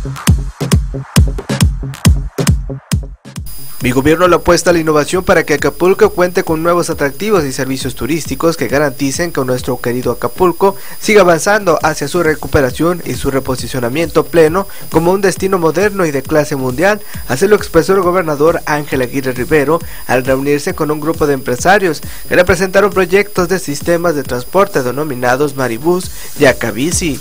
Mi gobierno le apuesta a la innovación para que Acapulco cuente con nuevos atractivos y servicios turísticos que garanticen que nuestro querido Acapulco siga avanzando hacia su recuperación y su reposicionamiento pleno como un destino moderno y de clase mundial. Así lo expresó el gobernador Ángel Aguirre Rivero al reunirse con un grupo de empresarios que le presentaron proyectos de sistemas de transporte denominados Maribús y Acabici.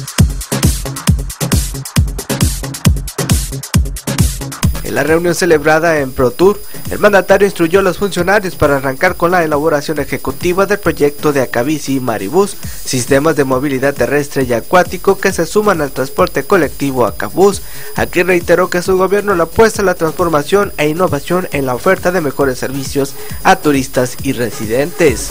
En la reunión celebrada en ProTour, el mandatario instruyó a los funcionarios para arrancar con la elaboración ejecutiva del proyecto de Acabici y Maribús, sistemas de movilidad terrestre y acuático que se suman al transporte colectivo Acabús. Aquí reiteró que su gobierno le apuesta a la transformación e innovación en la oferta de mejores servicios a turistas y residentes.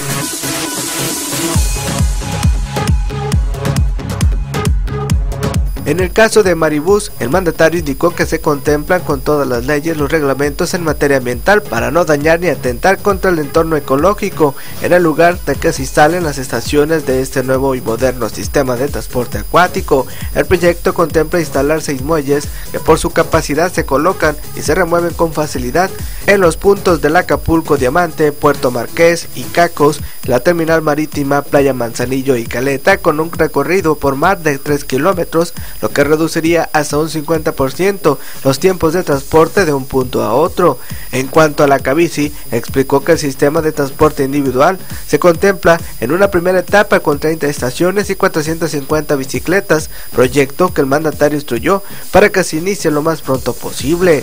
En el caso de Maribús, el mandatario indicó que se contemplan con todas las leyes los reglamentos en materia ambiental para no dañar ni atentar contra el entorno ecológico en el lugar de que se instalen las estaciones de este nuevo y moderno sistema de transporte acuático. El proyecto contempla instalar 6 muelles que por su capacidad se colocan y se remueven con facilidad en los puntos del Acapulco Diamante, Puerto Marqués y Cacos, la terminal marítima, Playa Manzanillo y Caleta, con un recorrido por más de 3 kilómetros, lo que reduciría hasta un 50% los tiempos de transporte de un punto a otro. En cuanto a la Acabici, explicó que el sistema de transporte individual se contempla en una primera etapa con 30 estaciones y 450 bicicletas, proyecto que el mandatario instruyó para que se inicie lo más pronto posible.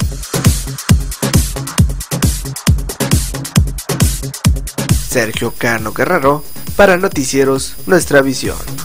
Sergio Cano Guerrero, para Noticieros Nuestra Visión.